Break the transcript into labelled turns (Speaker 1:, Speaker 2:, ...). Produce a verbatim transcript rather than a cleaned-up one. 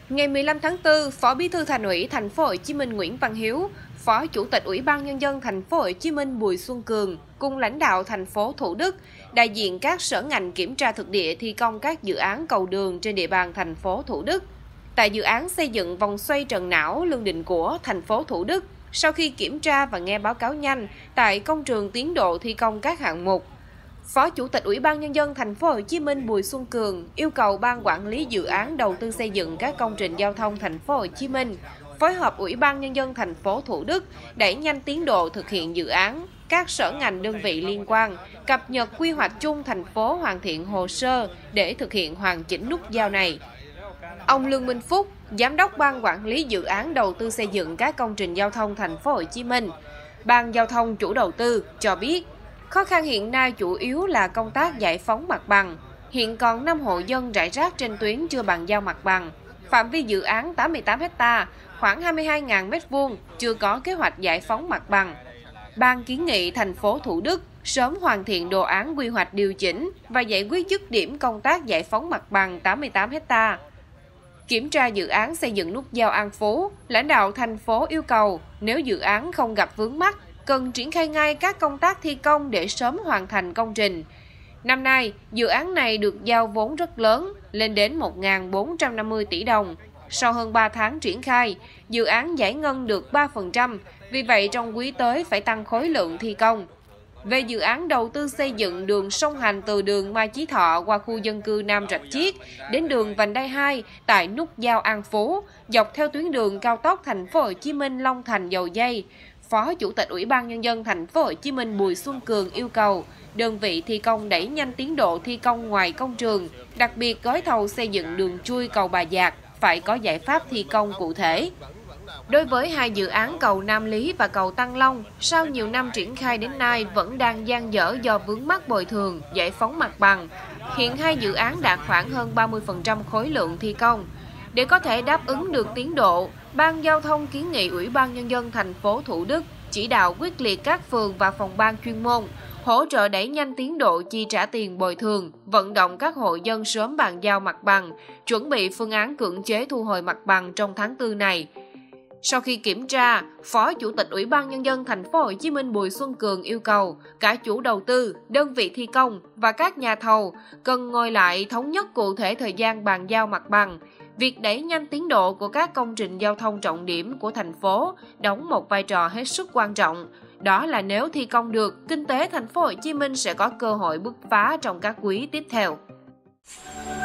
Speaker 1: Ngày mười lăm tháng tư, Phó Bí thư Thành ủy Thành phố Hồ Chí Minh Nguyễn Văn Hiếu, Phó Chủ tịch Ủy ban Nhân dân Thành phố Hồ Chí Minh Bùi Xuân Cường cùng lãnh đạo thành phố Thủ Đức, đại diện các sở ngành kiểm tra thực địa thi công các dự án cầu đường trên địa bàn thành phố Thủ Đức. Tại dự án xây dựng vòng xoay Trần Não, Lương Định của thành phố Thủ Đức, sau khi kiểm tra và nghe báo cáo nhanh tại công trường tiến độ thi công các hạng mục, Phó Chủ tịch Ủy ban Nhân dân Thành phố Hồ Chí Minh Bùi Xuân Cường yêu cầu Ban Quản lý Dự án Đầu tư xây dựng các công trình giao thông Thành phố Hồ Chí Minh phối hợp Ủy ban Nhân dân Thành phố Thủ Đức đẩy nhanh tiến độ thực hiện dự án. Các sở ngành đơn vị liên quan cập nhật quy hoạch chung thành phố, hoàn thiện hồ sơ để thực hiện hoàn chỉnh nút giao này. Ông Lương Minh Phúc, Giám đốc Ban Quản lý Dự án Đầu tư xây dựng các công trình giao thông Thành phố Hồ Chí Minh, Ban Giao thông chủ đầu tư cho biết, khó khăn hiện nay chủ yếu là công tác giải phóng mặt bằng. Hiện còn năm hộ dân rải rác trên tuyến chưa bàn giao mặt bằng. Phạm vi dự án tám mươi tám héc ta, khoảng hai mươi hai nghìn mét vuông, chưa có kế hoạch giải phóng mặt bằng. Ban kiến nghị thành phố Thủ Đức sớm hoàn thiện đồ án quy hoạch điều chỉnh và giải quyết dứt điểm công tác giải phóng mặt bằng tám mươi tám héc ta. Kiểm tra dự án xây dựng nút giao An Phú, lãnh đạo thành phố yêu cầu nếu dự án không gặp vướng mắc, cần triển khai ngay các công tác thi công để sớm hoàn thành công trình. Năm nay, dự án này được giao vốn rất lớn, lên đến một nghìn bốn trăm năm mươi tỷ đồng. Sau hơn ba tháng triển khai, dự án giải ngân được ba phần trăm, vì vậy trong quý tới phải tăng khối lượng thi công. Về dự án đầu tư xây dựng đường song hành từ đường Mai Chí Thọ qua khu dân cư Nam Rạch Chiếc đến đường vành đai hai tại nút giao An Phú, dọc theo tuyến đường cao tốc Thành phố Hồ Chí Minh Long Thành Dầu Giây, Phó Chủ tịch Ủy ban Nhân dân Thành phố Hồ Chí Minh Bùi Xuân Cường yêu cầu đơn vị thi công đẩy nhanh tiến độ thi công ngoài công trường, đặc biệt gói thầu xây dựng đường chui cầu Bà Giạc phải có giải pháp thi công cụ thể. Đối với hai dự án cầu Nam Lý và cầu Tăng Long, sau nhiều năm triển khai đến nay vẫn đang dang dở do vướng mắc bồi thường, giải phóng mặt bằng. Hiện hai dự án đạt khoảng hơn ba mươi phần trăm khối lượng thi công. Để có thể đáp ứng được tiến độ, Ban Giao thông kiến nghị Ủy ban Nhân dân thành phố Thủ Đức chỉ đạo quyết liệt các phường và phòng ban chuyên môn hỗ trợ đẩy nhanh tiến độ chi trả tiền bồi thường, vận động các hộ dân sớm bàn giao mặt bằng, chuẩn bị phương án cưỡng chế thu hồi mặt bằng trong tháng tư này. Sau khi kiểm tra, Phó Chủ tịch Ủy ban Nhân dân Thành phố Hồ Chí Minh Bùi Xuân Cường yêu cầu cả chủ đầu tư, đơn vị thi công và các nhà thầu cần ngồi lại thống nhất cụ thể thời gian bàn giao mặt bằng. Việc đẩy nhanh tiến độ của các công trình giao thông trọng điểm của thành phố đóng một vai trò hết sức quan trọng. Đó là nếu thi công được, kinh tế Thành phố Hồ Chí Minh sẽ có cơ hội bứt phá trong các quý tiếp theo.